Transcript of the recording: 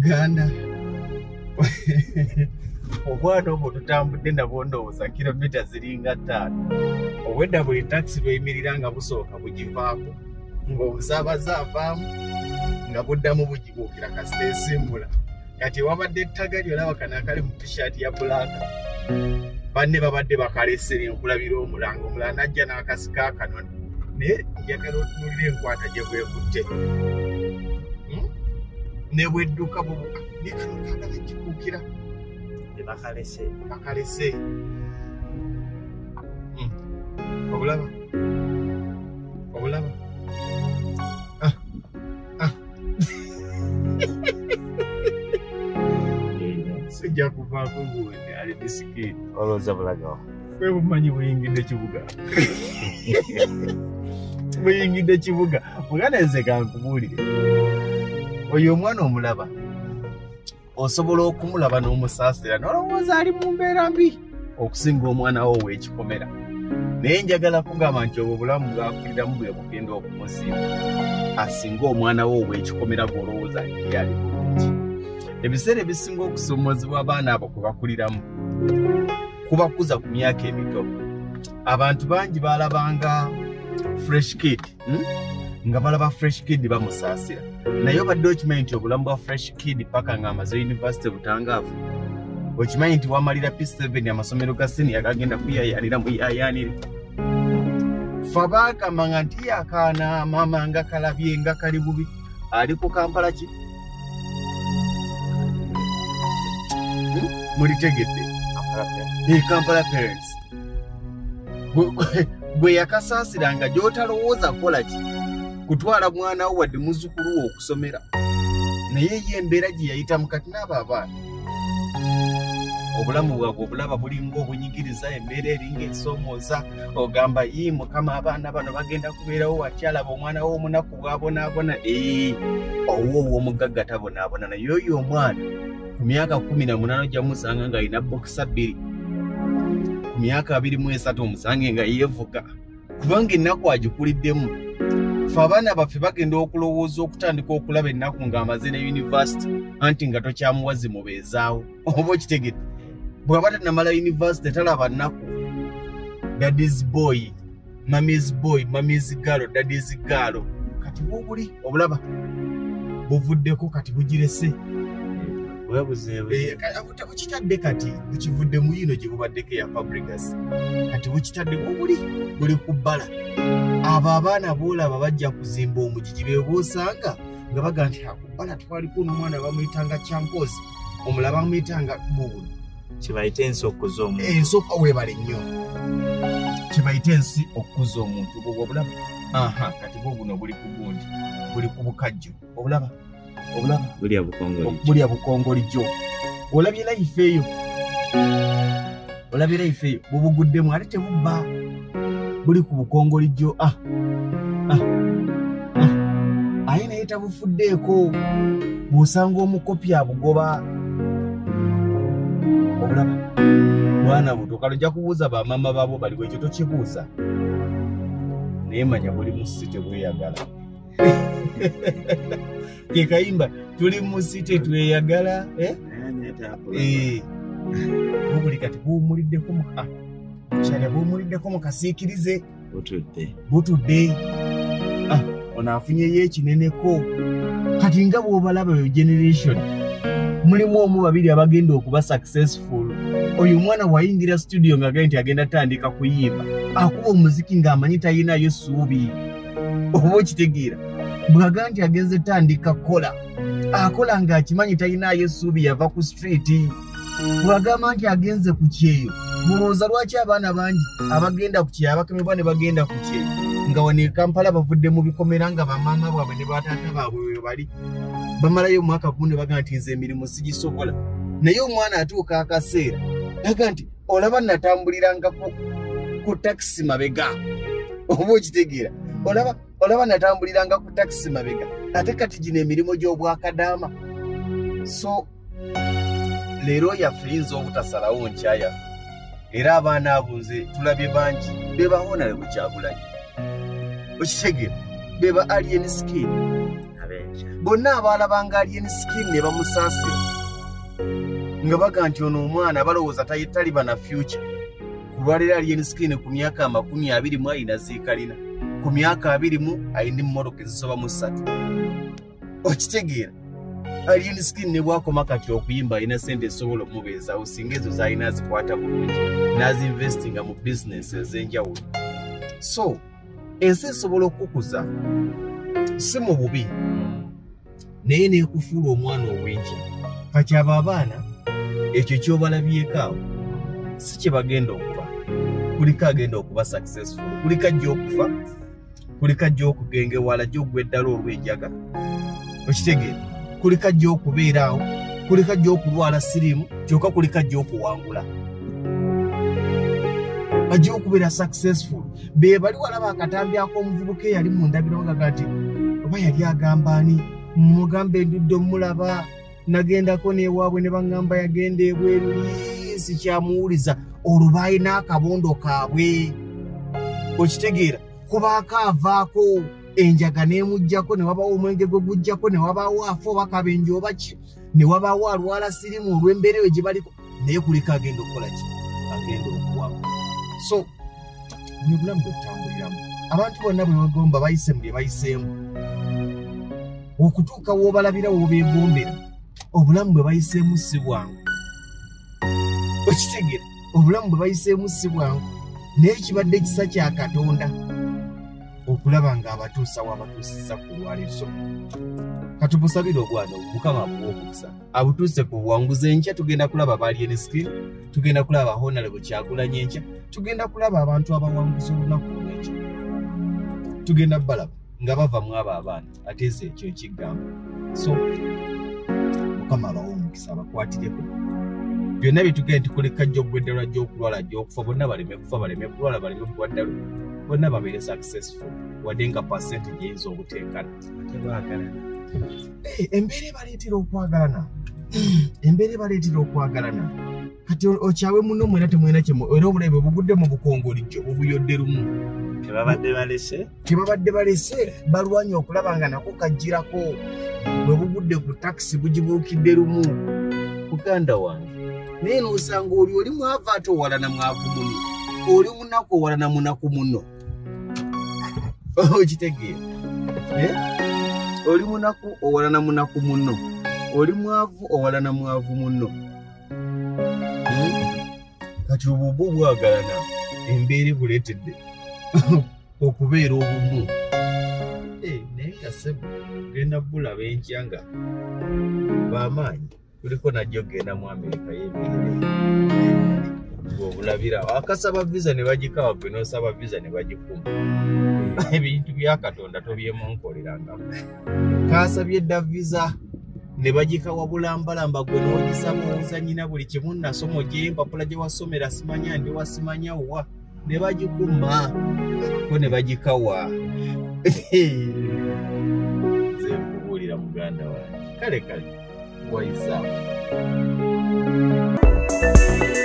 Uganda obwana obwo tutambudde nabwo ndowooza kilomita ziringa 5 obwedda buli taxi lweyimirira nga busooka bugivaako ng'obusaabaze avaamu nga buddamu bugibuukira kasita esimbula kati wabadde ettaga lyolaba kana akali mu t-shirt ya bulaaka banne babadde bakalesera enkulabira omulanga omulala najja n'akasika akanona naye njagala otunulira enkwata gye bwekutte ne bwedduka bubuka ne kano kaagala kikuukira bakalese obulaba sijja kuvaako guwende ali disikini olowooza bulagawa kwe bumanyi buyingidde kibuga buyingidde kibuga muganeze kankubuulire oyo omwana omulaba osobola okumulaba n'omusaasira n'olowooza ali mu mbeera mbi okusinga omwana wo ow'ekikomera naye njagala kugamba nti obwo bulamu bwakuliramu bwe bugenda okumusiima asinga omwana wo ow'ekikomera gw'olowooza nti yali bulungi ebiseera ebisinga okusoomozebwa abaana abo kwe bakuliramu kubakuza ku myaka emito abantu bangi balabanga fresh kid nga balaba fresh kid bamusaasira naye obadde okimanyi nti obulamu bwa fresh kid paka ng'amaze yunivasite butangaavu okimanyi nti wamalira P7 amasomero ga senior gagenda kuyayaanira mu yayaanire fa baagambanga nti akaana maama nga kalabye nga kali bubi ali ku Kampala ki mulitegedde Kampala parents bwe yakasaasiranga gy'otalowooza kukola ki kutwala mwana wo wadde muzzukulu wo okusomera naye ye embeera gye yayitamu kati n'abo abaana obulamu bwabwe obulaba bulinga obunyigiriza embeera eringa esoomooza ogamba yi mukama abaana bano bagenda kubeerawo wakyalaba omwana wo omunaku bwabonaabona owo ow'omugagga tabonaabona naye oyo omwana ku myaka 18 ojja musanga ng'alina bokisa 2 ku myaka 23 omusange nga yeevuga kubanga ennaku agikuliddemu fe abaana baffe bagenda okulowooza okutandika okulaba ennaku ng'amaze ne yunivasite anti nga tokyamuwazi mubeezaawo oba okitegedde bw'aba tannamala yunivasite talaba nnaku daddy's boy mommy's girl daddy's girl kati bubuli obulaba buvuddeko kati bugirese bukitadde kati bukivudde mu yino gye bubaddeko eya Fabregas kati bukitadde buli ku bbala abo abaana boolaba bajja kuzimba omugigi be boosanga nga baga nti ku bbala twaliko n'omwana bamuyitanga Kyankozi omulala bamuyitanga Buli kibayita ensi okuza omuntu ensooka weebale nnyo kibayita ensi okuza omuntu bwo obulaba kati bwo buno buli ku gundi buli ku bukajjo obulaba bulya bukongolijjo olabye life eyo bubuguddemu ate tebubba buli ku bukongolijjo aye naye tabufuddeeko bw'osanga omukopi abugoba obulaba bwana buto kale ojja kubuuza bamama baabo bali bwekyo tokibuuza naye manya buli mu site bweyagala kekayimba tuli mu site tweyagala buli kati buwumuliddeko mu kasiikirize butudde ono afunyeyo ekineneko kati nga bw'obalaba yo generation mulimu omu babiri abagenda okuba successful oyo omwana wayingira studio nga genti agenda tandika kuyimba akuba omuziki ng'amanyi tayinayo ssuubi oba okitegeera bwaga nti agenze tandika kola akola ng'akimanyi tayinayo ssuubi yava ku street bwagamba nti agenze ku kyeyo mulowooza lwaki abaana bangi abagenda ku kyeyo abakemebwa ne bagenda ku kyeyo nga wano e Kampala bavudde mu bikomera nga bamaama bwabwe ne bataata baabwe we bali bamalayo omwaka gumu ne baga nti nze emirimu sigisobola naye omwana atuuka akaseera aga nti olaba natambuliranga ku takisi mabega oba okitegeera olaba natambuliranga ku takisi mabega ate kati gino emirimu gy'obwakadaama so leero yaffe yinza obutasalawo nkyayaffe era abaana abo nze tulabye bangi beba honale bukyagulanyi okitegeera beba alien skin bonna abalabanga alien skin ne bamusaasira nga baga nti ono omwana balowooza taliba na future kulwalira alien skin ku myaka 20 ayina ziikalina ku myaka 20 ayina mmoroka ezisoba mu 3 okitegeera alien skin ne bwakoma kati okuyimba ayina sente esobola omubeezaawo singa ezo zaalina azikwata bulungi n'azinvestinga mu bizinesi ez'enjawulo. So ensi esobola okukuza si mu bubi naye neekufuula omwana ow'enkya kati abo abaana ekyo kyobalabyeko awo si kye bagenda okuba kuliko agenda okuba successful kuliko ajja okufa kuliko ajja okugengewala ajja okugwa eddala olw'enjaga okitegeera kuliko ajja okubeera awo kuliko ajja okulwala siriimu kyokka kuliko ajja okuwangula ajja okubeera successful be bali walaba akatambi ak'omuvubuka eyali mu ndabiro bagaga nti oba yali agamba ani mugamba endudde omulaba nagendako n'ewaabwe ne baŋŋamba yagenda ebweru si kyamuwuliza olwo baalina akabondo kaabwe okitegeera kuba akaavaako enjaga n'emuggyako ne wabaawo omwenge gwe gujjako ne wabaawo afa oba kabenje oba ki ne wabaawo alwala sirimu olw'embeera eyo gye baliko naye kuliko agenda okukola ki agenda okuwamu. So bwe bulamu bwe tutambuliramu abantu bonna bwe bagomba bayise mu bye bayiseemu okutuuka w'obalabira w'obeegombera obulamu bwe bayiseemu si bwangu okitegeera obulamu bwe bayiseemu si bwangu naye kibadde kisa kya Katonda okulaba ng'abatuusa w'abatuusiza ku lwaleero. So katubusabire obwana Mukama abuwa omukisa abutuuse ku buwanguzi enkya tugenda kulaba ba alien skin tugenda kulaba Honorable Kyagulanyi enkya tugenda kulaba abantu abawanguza olunaku olw'enkya tugenda balaba nga bava mu abo abaana ate ze ekyo kigamba. So Mukama abawa omukisa abakwatireko byonna bitugenda tukuleka ajja okugweddelwa ajja okulwala ajja okufa bonna baleme kufa baleme kulwala baleme kuwaddalu bonna babeere successful wadde nga percentage eyinza obuteekana tebaagalana. Embeera ebaleetera okwagalana embeera ebaleetera okwagalana kati okyawe muno mwena temwena kyemu era obulabe bugudde mu bukongolijjo obuyodde lumu tebabadde balese balwanya okulaba nga nako kajjirako bwe bugudde ku takisi bugibuukidde lumu muganda wange naye n'osanga oli mwavu ate owalana mwavu muno oli munaku owalana munaku muno okitegeera oli munaku owalana munaku muno oli mwavu owalana mwavu muno kati obubu bwagalana embeera buleetedde okubeera obumu naye nga sebo genda bulaba enkya nga bamaanyi kuliko najjo genda mu Amerika y'emirire ng'obulabira akasaba visa ne bagikawa gwe n'osaba visa ne bagikuma ebintu bya Katonda tobyemunkoleranga kasabye dda visa ne bagikawa bulambalamba gwe n'ogisaba ozanyina buli kimu nasoma gy'empapula gye wasomera simanya ndi wasimanya wa ne bagikuma ko ne bagikawa ze nkubuulira muganda wange kale wayizaawo